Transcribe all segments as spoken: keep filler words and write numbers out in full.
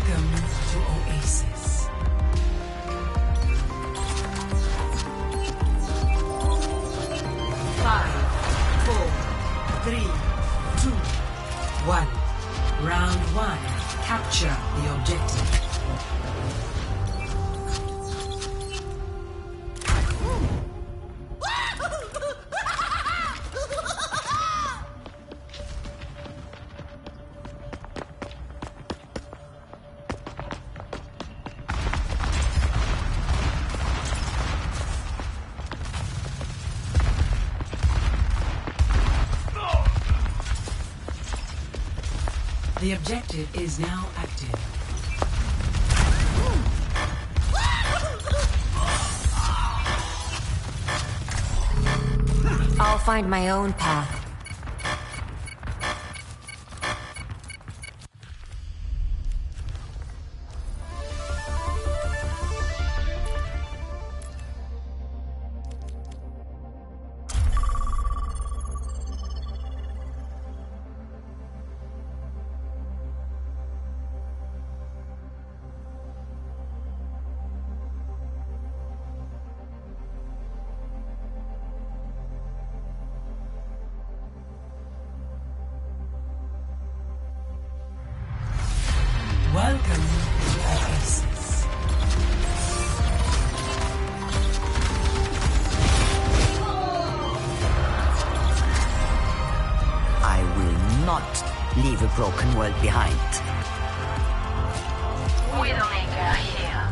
Welcome to Oasis. Five, four, three, two, one. Round one. Capture the objective. The objective is now active. I'll find my own path. Welcome to Oasis. I will not leave a broken world behind. Widowmaker here.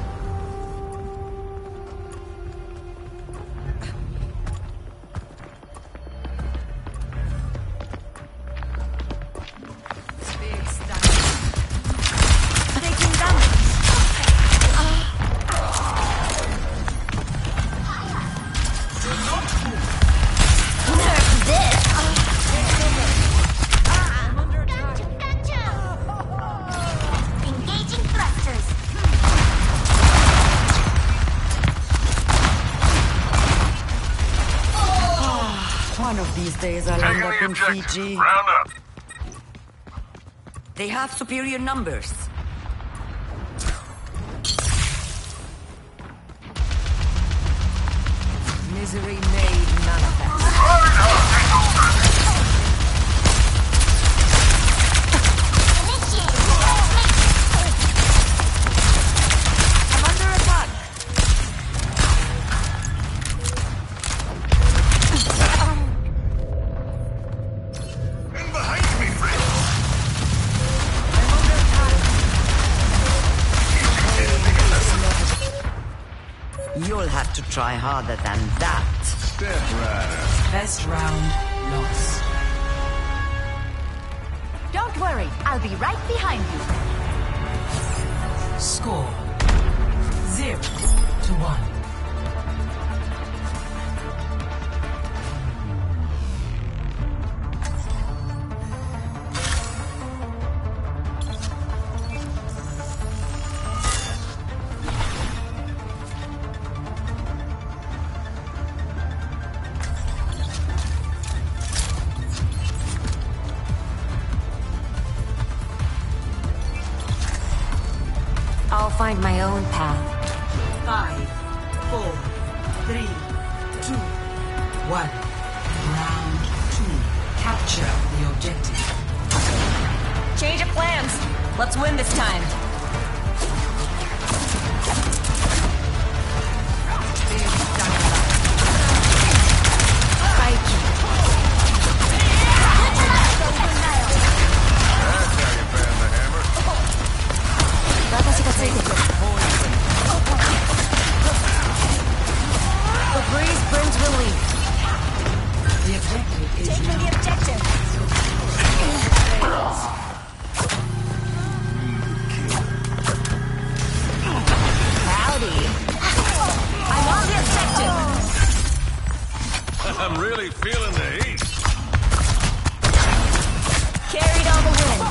One of these days I'll end up in Fiji. Round up. They have superior numbers. Misery made manifest. I'm under attack. In behind me, friend. I'm under attack. You'll have to try harder than that. Step right. Best round lost. Don't worry, I'll be right behind you. Score zero to one. I'll find my own path. Five, four, three, two, one. Round two. Capture the objective. Change of plans. Let's win this time. The breeze brings relief. The objective is Taking now the objective. Howdy. I'm on the objective. I'm really feeling the heat. Carried all the wind.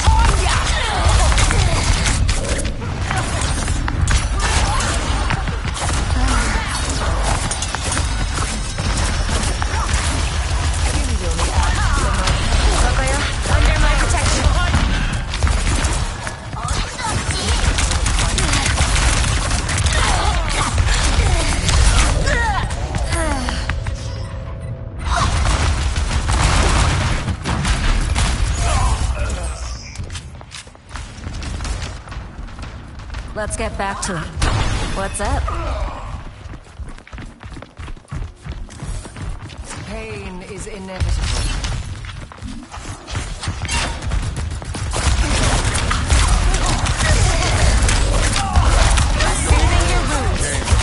Under my protection. Let's get back to it. What's up? Pain is inevitable. Soothing your wounds.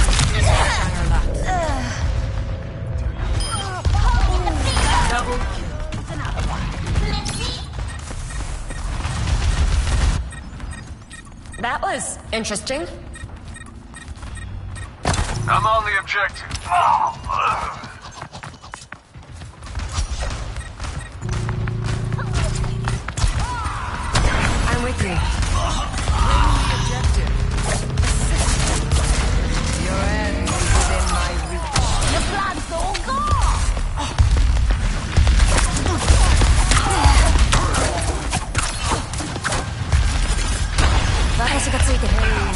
Double kill. That was interesting. I'm on the objective. I'm with you. Your end is within my reach. The plan's all gone. 私がついてる。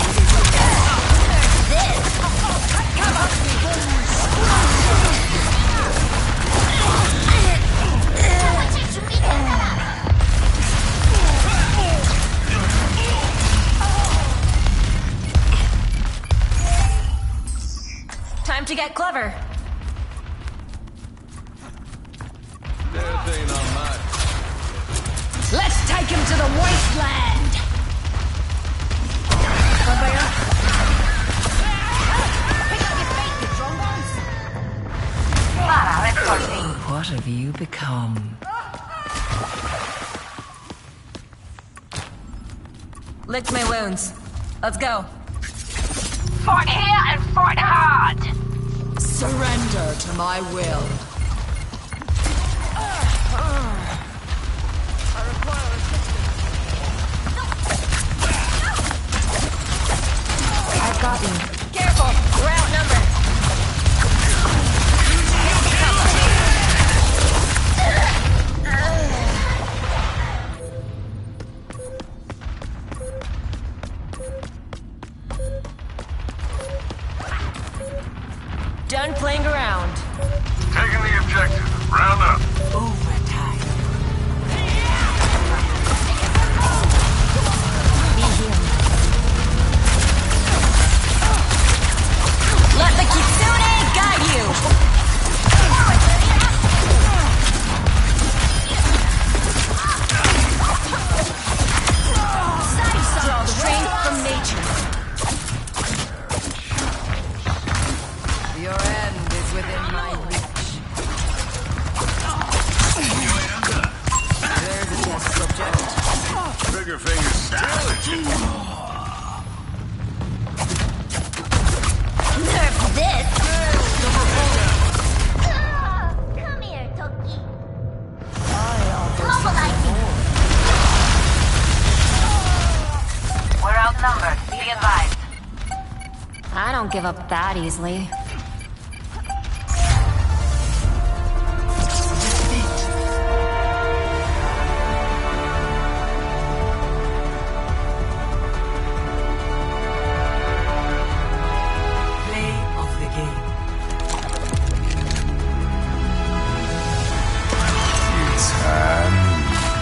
Time to get clever. That ain't on mine. Let's take him to the wasteland. What have you become? Licked my wounds. Let's go. Fought here and fought hard. Surrender to my will. I've got you. Careful! We're outnumbered. Done playing around. Taking the objective. Round up. Overtime. Be healed. Let the Kitsune guide you! Draw strength from nature. Your end is within my reach. There's a test subject. Trigger finger still itching. Nerf this. Come here, Toki. Mobilizing. We're outnumbered. Be advised. I don't give up that easily. Play of the game. It's time.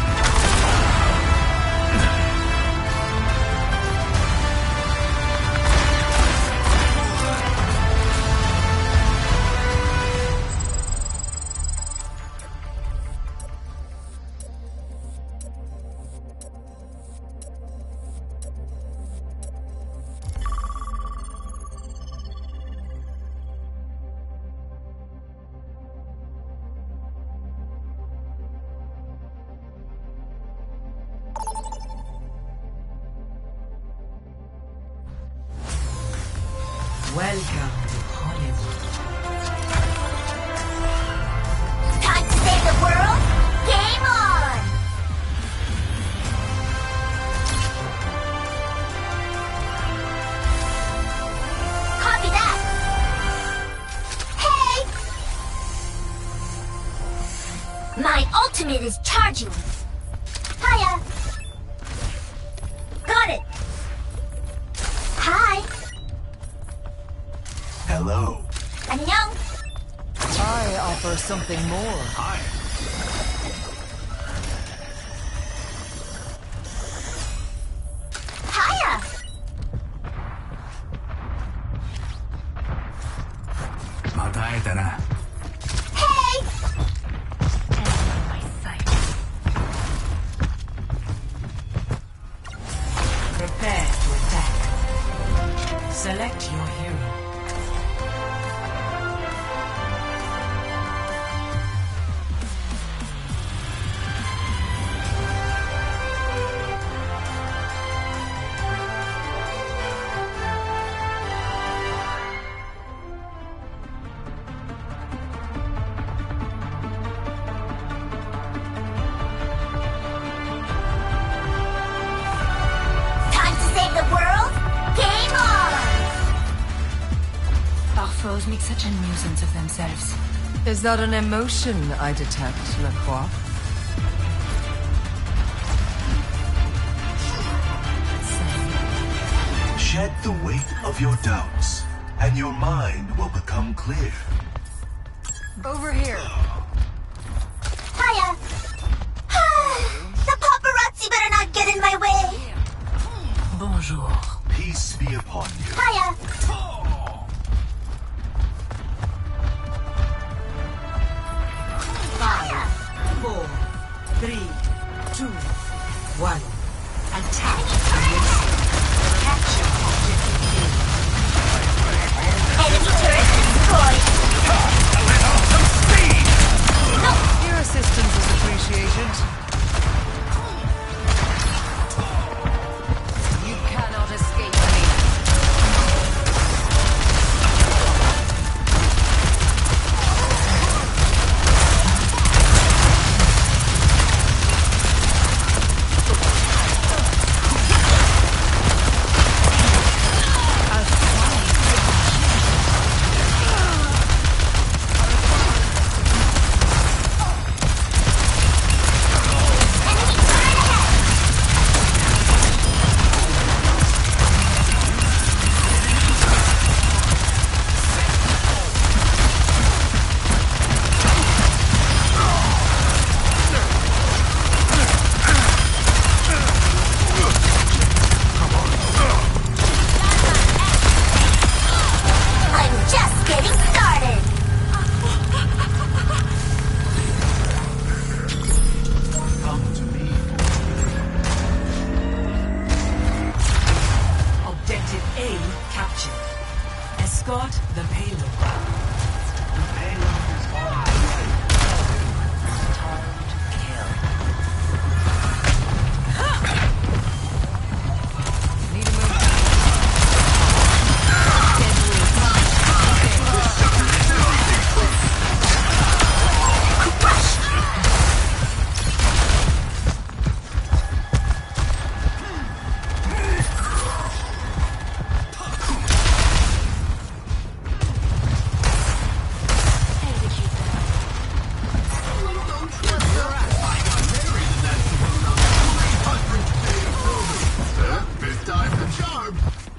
Welcome to Hollywood. Time to save the world? Game on! Copy that! Hey! My ultimate is charging. Hiya! Got it! Hi! Hello. 안녕! I offer something more. Hi. Hiya! Quieta na. Hey! Prepare to attack. Select your hero. Time to save the world? Game on! Our foes make such a nuisance of themselves. Is that an emotion I detect, Lacroix? Shed the weight of your doubts, and your mind will become clear. Over here. Hiya! The paparazzi better not get in my way! Bonjour. Peace be upon you. Hiya! Five, four, three, two, one. Attack. Capture objective Enemy turret destroyed! Your assistance is appreciated. You cannot escape me. I'm just getting started! Come to me. Objective A captured. Escort the payload. The payload is on its way. Need a move. Fifth time the charm.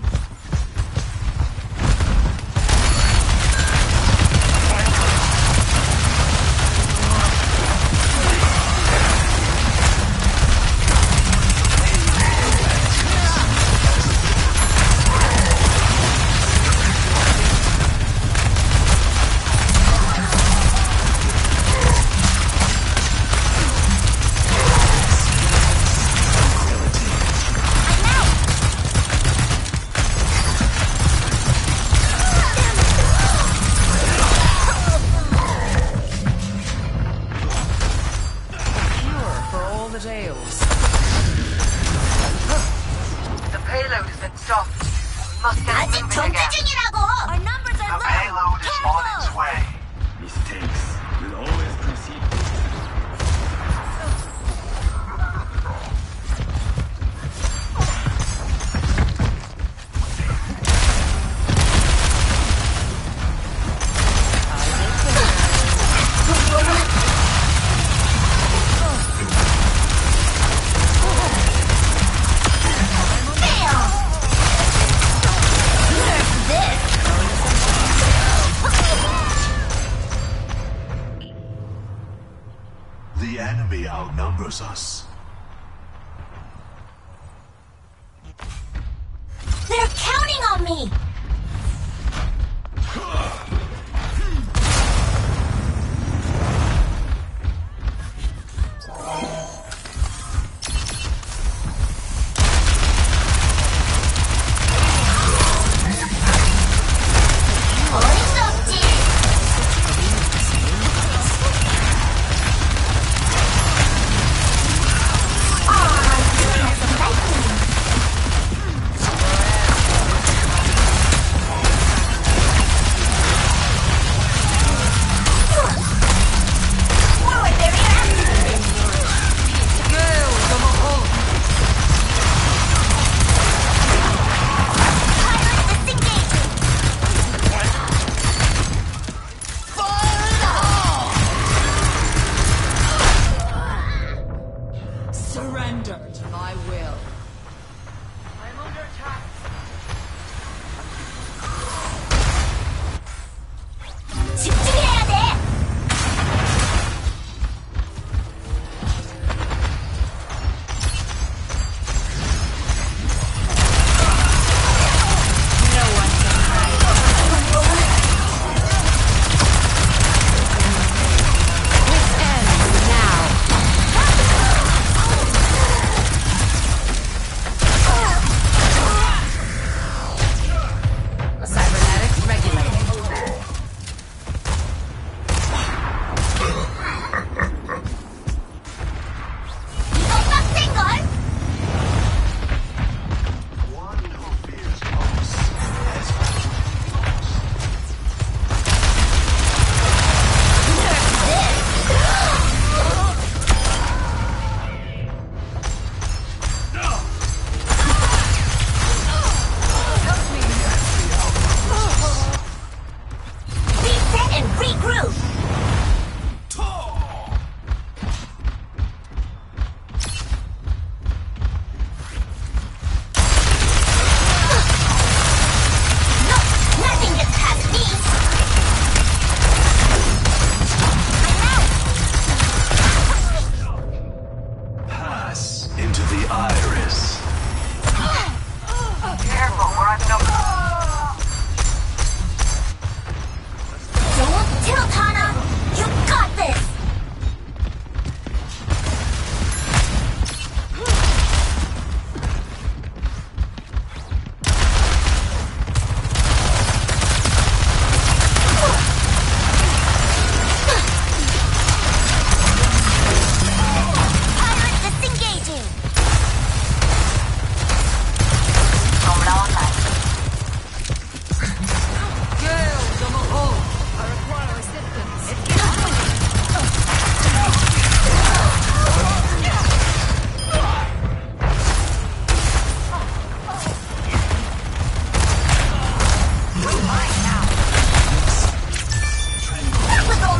Cure for all the tales. The payload has been stopped. Must get 아직 moving 경제 again. 중이라고! Our numbers are The low! payload is on its way. Mistakes will always precede. The enemy outnumbers us. They're counting on me!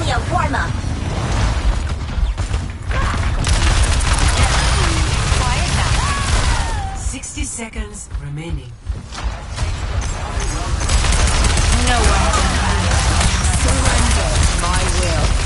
be a warm-up. Quiet now. Sixty seconds remaining. No one can surrender to my will.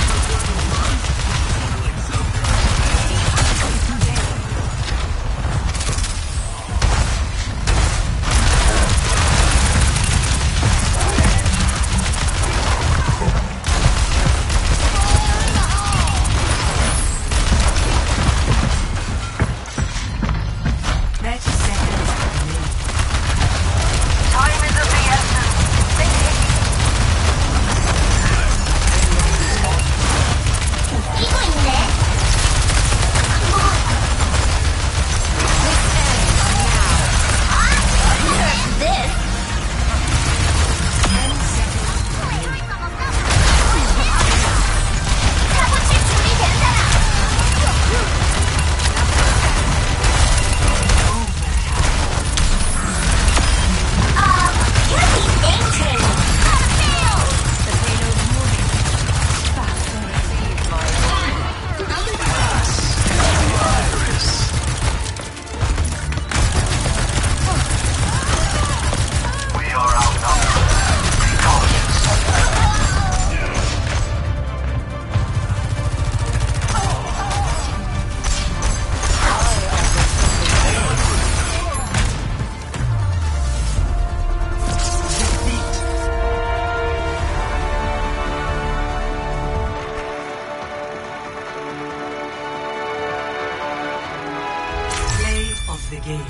The game.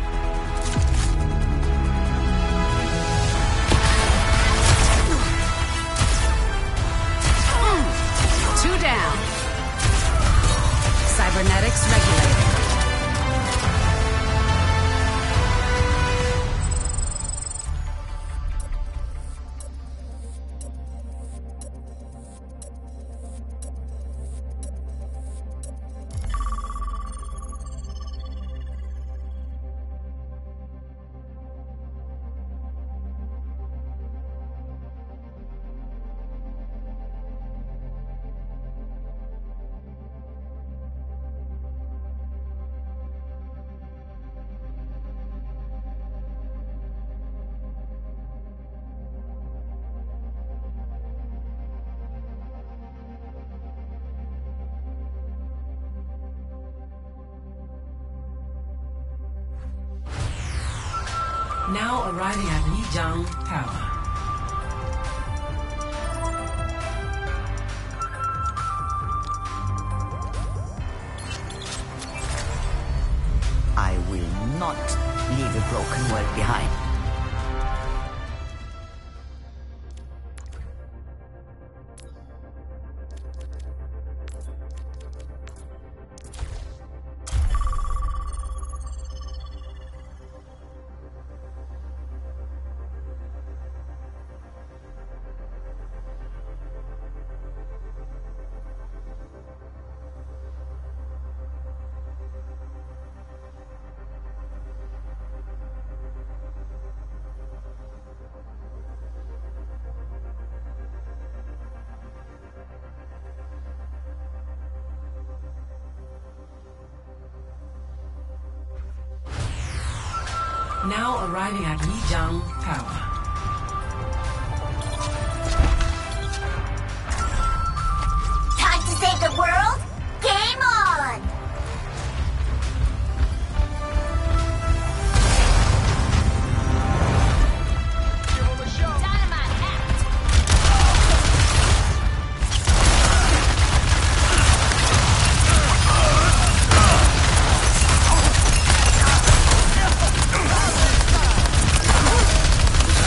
Two down. Cybernetics regulated. Now arriving at Lijiang Tower. I will not leave a broken world behind. Now arriving at Lijiang Tower. Time to save the world? Game on! Dynamite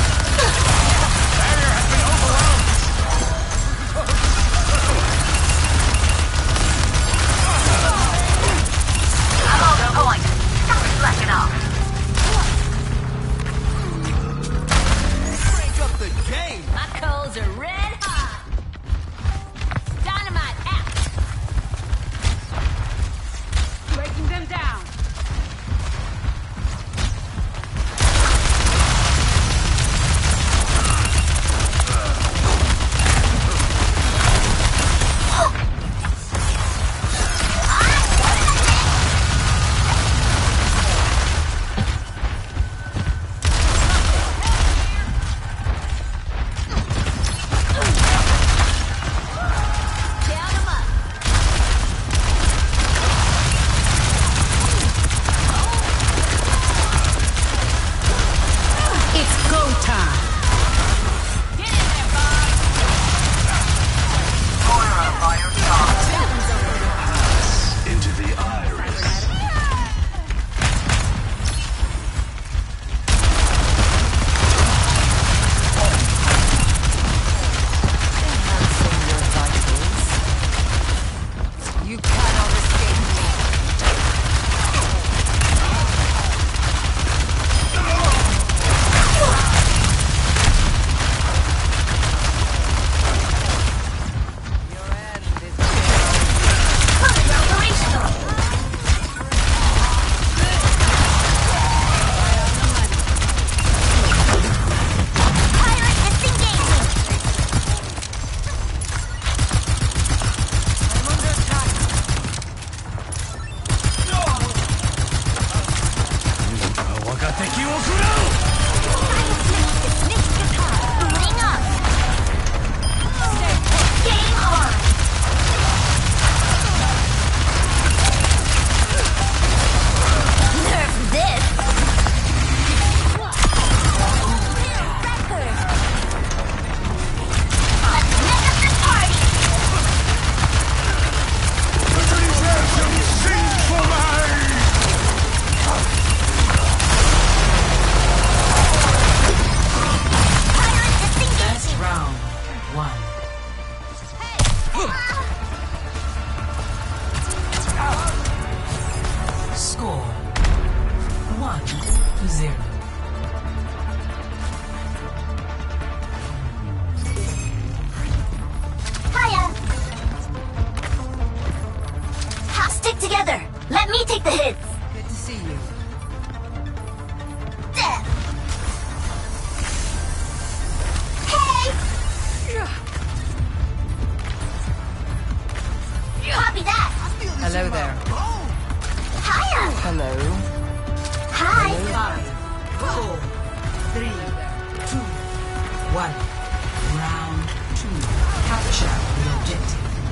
one. Round two. Capture the objective.